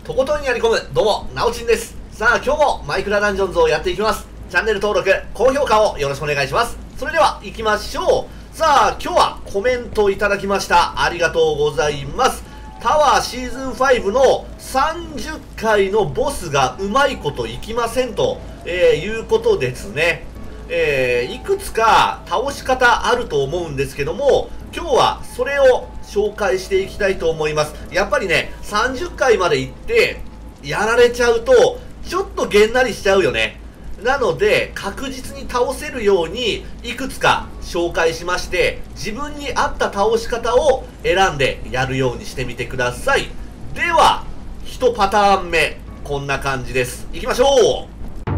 とことんやり込む、どうも、なおちんです。さあ、今日もマイクラダンジョンズをやっていきます。チャンネル登録、高評価をよろしくお願いします。それでは、行きましょう。さあ、今日はコメントいただきました。ありがとうございます。タワーシーズン5の30回のボスがうまいこといきませんと、いうことですね。いくつか倒し方あると思うんですけども、今日はそれを紹介していきたいと思います。やっぱりね、30回まで行ってやられちゃうとちょっとげんなりしちゃうよね。なので確実に倒せるようにいくつか紹介しまして、自分に合った倒し方を選んでやるようにしてみてください。では1パターン目、こんな感じです。いきましょう。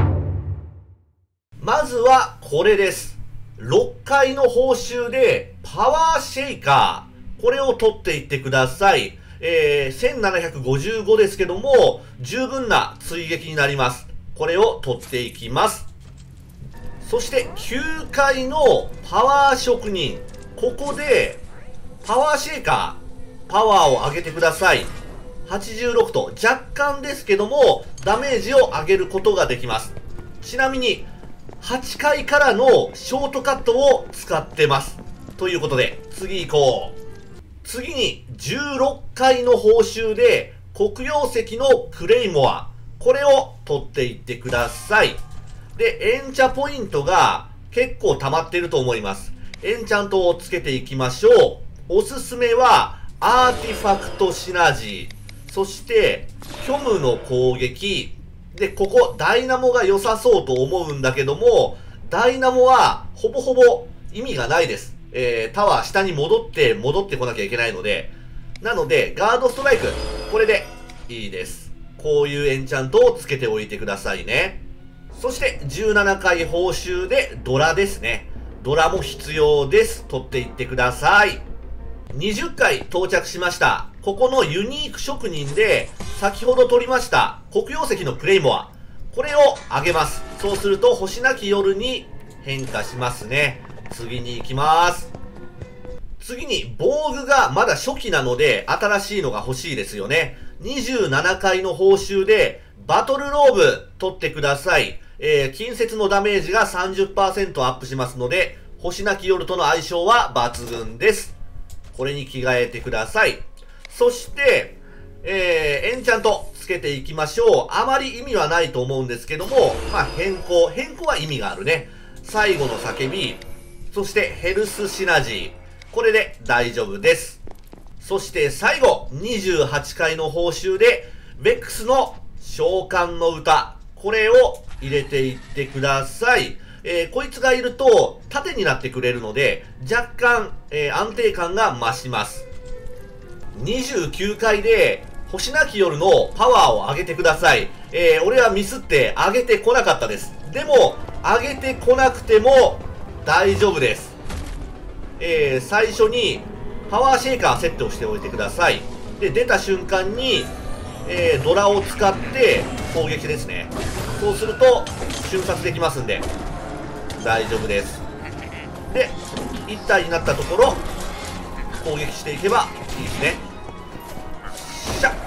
まずはこれです。6回の報酬でパワーシェイカー、これを取っていってください。1755ですけども、十分な追撃になります。これを取っていきます。そして9回のパワー職人、ここでパワーシェイカー、パワーを上げてください。86と若干ですけどもダメージを上げることができます。ちなみに8回からのショートカットを使ってます。ということで、次行こう。次に16回の報酬で黒曜石のクレイモア、これを取っていってください。で、エンチャポイントが結構溜まってると思います。エンチャントをつけていきましょう。おすすめはアーティファクトシナジー、そして虚無の攻撃で、ここダイナモが良さそうと思うんだけども、ダイナモはほぼほぼ意味がないです。タワー下に戻ってこなきゃいけないので、なのでガードストライク、これでいいです。こういうエンチャントをつけておいてくださいね。そして17回報酬でドラですね。ドラも必要です。取っていってください。20回到着しました。ここのユニーク職人で先ほど取りました黒曜石のクレイモア、これを上げます。そうすると星なき夜に変化しますね。次に行きます。次に防具がまだ初期なので新しいのが欲しいですよね。27回の報酬でバトルローブ取ってください。近接のダメージが 30% アップしますので、星なき夜との相性は抜群です。これに着替えてください。そして、エンチャントつけていきましょう。あまり意味はないと思うんですけども、まあ変更は意味があるね。最後の叫び、そしてヘルスシナジー、これで大丈夫です。そして最後、28回の報酬で、ベックスの召喚の歌、これを入れていってください。こいつがいると縦になってくれるので若干、安定感が増します。29回で星なき夜のパワーを上げてください。俺はミスって上げてこなかったです。でも上げてこなくても大丈夫です。最初にパワーシェイカーセットをしておいてください。で、出た瞬間に、ドラを使って攻撃ですね。そうすると瞬殺できますんで大丈夫です。で、1体になったところ攻撃していけばいいですね。シャッ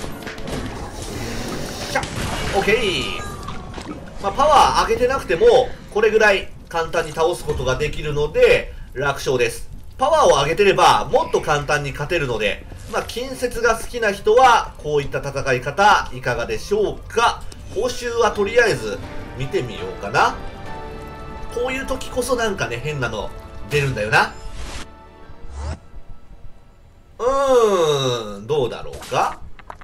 シャッ OK。 まあパワー上げてなくてもこれぐらい簡単に倒すことができるので楽勝です。パワーを上げてればもっと簡単に勝てるので、まあ近接が好きな人はこういった戦い方いかがでしょうか。報酬はとりあえず見てみようかな。こういう時こそなんかね、変なの出るんだよな。どうだろうか。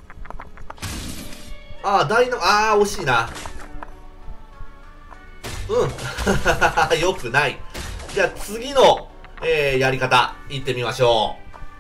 惜しいな。よくない。じゃあ次の、やり方いってみましょ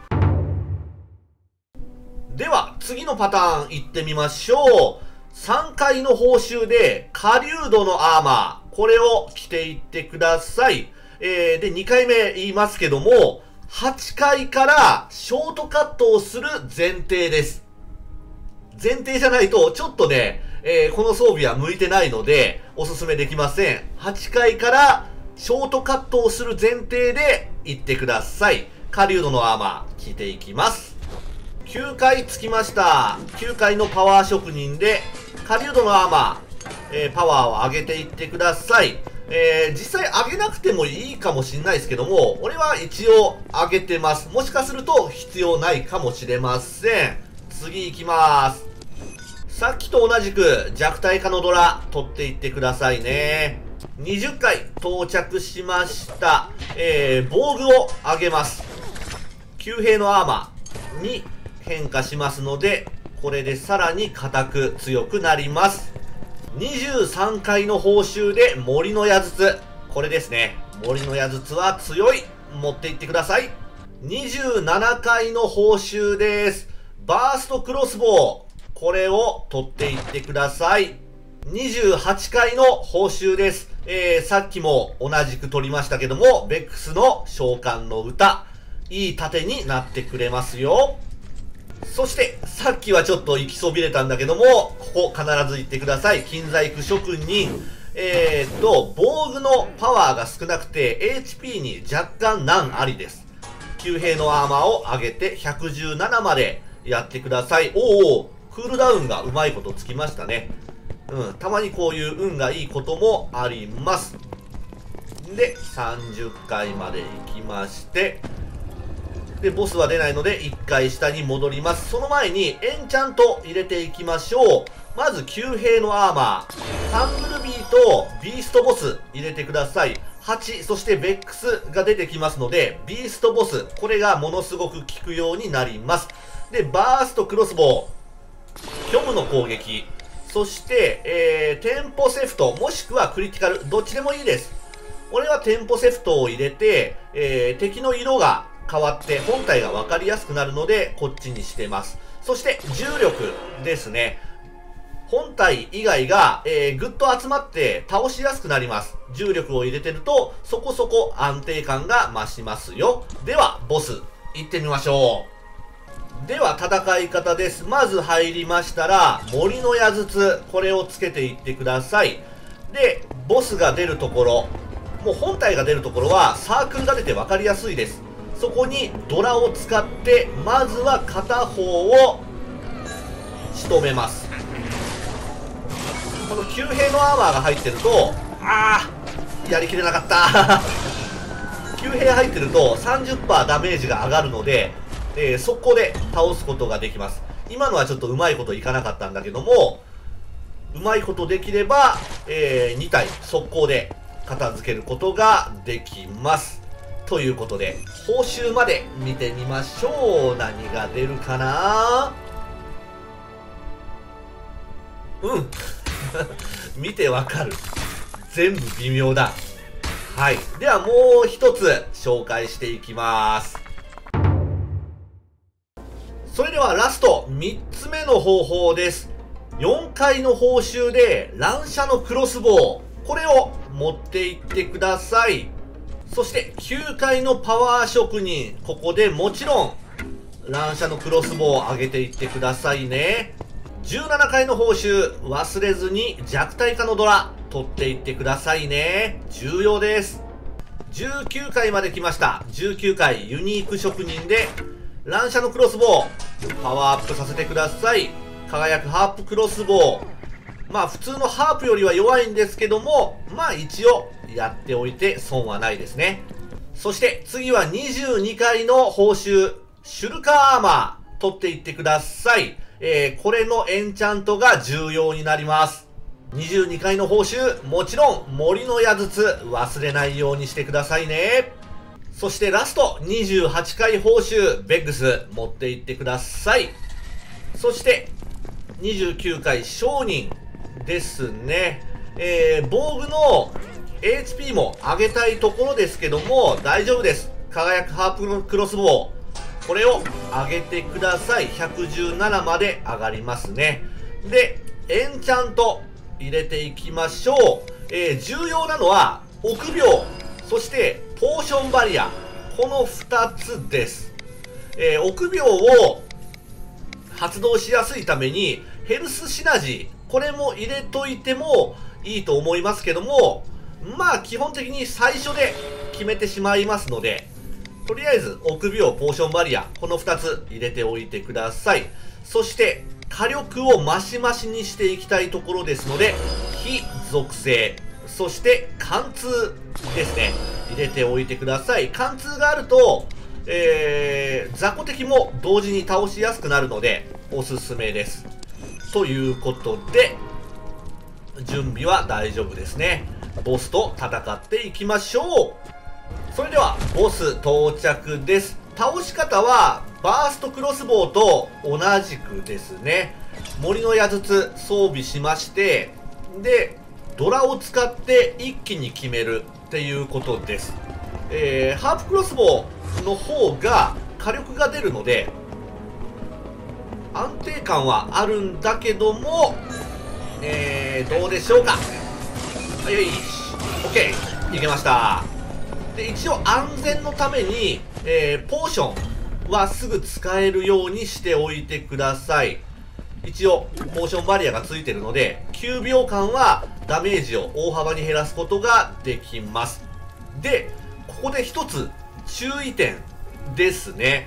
う。では次のパターンいってみましょう。3回の報酬で狩人のアーマー、これを着ていってください。で、2回目言いますけども、8回からショートカットをする前提です。前提じゃないと、ちょっとね、この装備は向いてないので、おすすめできません。8回からショートカットをする前提で行ってください。狩人のアーマー、着ていきます。 9回つきました。9回のパワー職人で、狩人のアーマー、パワーを上げていってください。実際上げなくてもいいかもしれないですけども、俺は一応上げてます。もしかすると必要ないかもしれません。次行きます。さっきと同じく弱体化のドラ取っていってくださいね。20回到着しました。防具を上げます。旧兵のアーマーに変化しますので、これでさらに硬く強くなります。23回の報酬で森の矢筒。これですね。森の矢筒は強い。持っていってください。27回の報酬です。バーストクロスボウ。これを取っていってください。28回の報酬です。さっきも同じく取りましたけども、ベックスの召喚の歌。いい盾になってくれますよ。そして、さっきはちょっと行きそびれたんだけども、ここ必ず言ってください。金細工職人。防具のパワーが少なくて、HP に若干難ありです。旧兵のアーマーを上げて117までやってください。おお、クールダウンがうまいことつきましたね。たまにこういう運がいいこともあります。で、30回まで行きまして、で、ボスは出ないので、1回下に戻ります。その前に、エンチャント入れていきましょう。まず、旧兵のアーマー。ハンブルビーとビーストボス入れてください。8、そしてベックスが出てきますので、ビーストボス、これがものすごく効くようになります。で、バーストクロスボウ。虚無の攻撃。そして、テンポセフト、もしくはクリティカル、どっちでもいいです。俺はテンポセフトを入れて、敵の色が変わって本体が分かりやすくなるので、こっちにしてます。そして、重力ですね。本体以外が、ぐっと集まって倒しやすくなります。重力を入れてると、そこそこ安定感が増しますよ。では、ボス、行ってみましょう。では、戦い方です。まず入りましたら、森の矢筒、これをつけていってください。で、ボスが出るところ、もう本体が出るところはサークルが出て分かりやすいです。そこにドラを使って、まずは片方を仕留めます。この旧兵のアーマーが入ってると、やりきれなかった。旧兵入ってると 30% ダメージが上がるので、速攻で倒すことができます。今のはちょっとうまいこといかなかったんだけども、うまいことできれば、2体速攻で片付けることができます。ということで、報酬まで見てみましょう。何が出るかな。見てわかる。全部微妙だ。はい。ではもう一つ紹介していきます。それではラスト3つ目の方法です。4回の報酬で乱射のクロスボウ。これを持っていってください。そして9回のパワー職人。ここでもちろん乱射のクロスボウを上げていってくださいね。17回の報酬忘れずに弱体化のドラ取っていってくださいね。重要です。19回まで来ました。19回ユニーク職人で乱射のクロスボウパワーアップさせてください。輝くハープクロスボウ。まあ普通のハープよりは弱いんですけども、まあ一応やっておいて損はないですね。そして次は22回の報酬シュルカーアーマー取っていってください。これのエンチャントが重要になります。22回の報酬、もちろん森の矢筒忘れないようにしてくださいね。そしてラスト28回報酬ベッグス持っていってください。そして29回商人ですね。防具の HP も上げたいところですけども大丈夫です。輝くハープクロスボウこれを上げてください。117まで上がりますね。で、エンチャント入れていきましょう。重要なのは、臆病、そしてポーションバリア。この2つです。臆病を発動しやすいために、ヘルスシナジー、これも入れといてもいいと思いますけども、まあ基本的に最初で決めてしまいますので、 とりあえず、臆病、ポーションバリア、この2つ入れておいてください。そして、火力をマシマシにしていきたいところですので、非属性、そして貫通ですね。入れておいてください。貫通があると、雑魚敵も同時に倒しやすくなるので、おすすめです。ということで、準備は大丈夫ですね。ボスと戦っていきましょう。それでは、ボス到着です。倒し方は、バーストクロスボウと同じくですね。森の矢筒装備しまして、で、ドラを使って一気に決めるっていうことです。ハープクロスボウの方が火力が出るので、安定感はあるんだけども、どうでしょうか。はい、OK。いけました。で、一応安全のために、ポーションはすぐ使えるようにしておいてください。一応、ポーションバリアがついてるので、9秒間はダメージを大幅に減らすことができます。で、ここで一つ注意点ですね。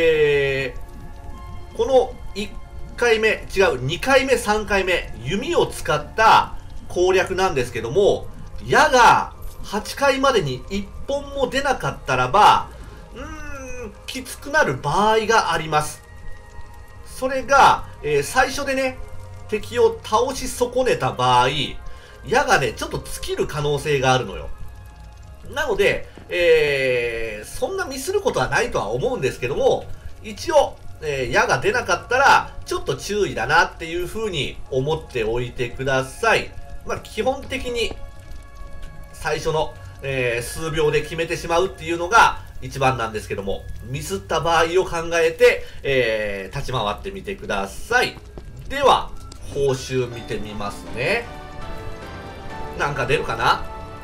この1回目、違う、2回目、3回目、弓を使った攻略なんですけども、矢が8回までに1本も出なかったらば、きつくなる場合があります。それが、最初でね、敵を倒し損ねた場合、矢がね、ちょっと尽きる可能性があるのよ。なので、そんなミスることはないとは思うんですけども、一応、矢が出なかったら、ちょっと注意だなっていう風に思っておいてください。まあ、基本的に、最初の、数秒で決めてしまうっていうのが一番なんですけども、ミスった場合を考えて、立ち回ってみてください。では、報酬見てみますね。なんか出るかな？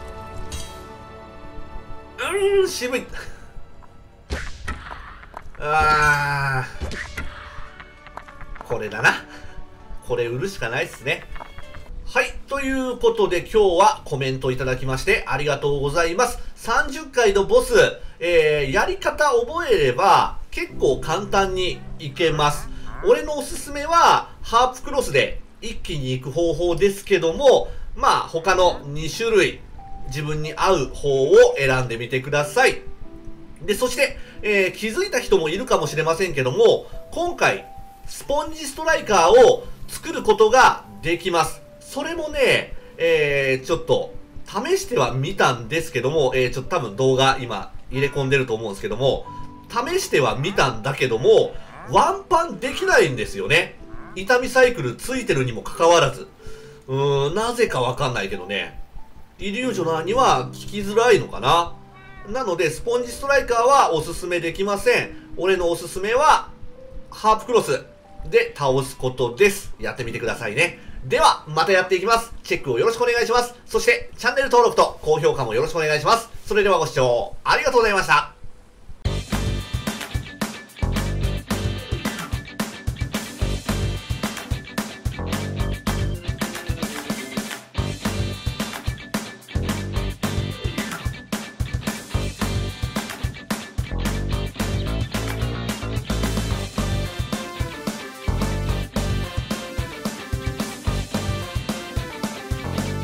渋い。これだな。これ売るしかないっすね。はい。ということで今日はコメントいただきましてありがとうございます。30回のボス、やり方覚えれば結構簡単にいけます。俺のおすすめはハープクロスで一気に行く方法ですけども、まあ他の2種類自分に合う方を選んでみてください。で、そして、気づいた人もいるかもしれませんけども、今回スポンジストライカーを作ることができます。それもね、ちょっと試してはみたんですけども、ちょっと多分動画今入れ込んでると思うんですけども、試してはみたんだけども、ワンパンできないんですよね。痛みサイクルついてるにもかかわらず。なぜかわかんないけどね。イリュージョナーには効きづらいのかな。なので、スポンジストライカーはおすすめできません。俺のおすすめは、ハープクロスで倒すことです。やってみてくださいね。では、またやっていきます。チェックをよろしくお願いします。そして、チャンネル登録と高評価もよろしくお願いします。それではご視聴ありがとうございました。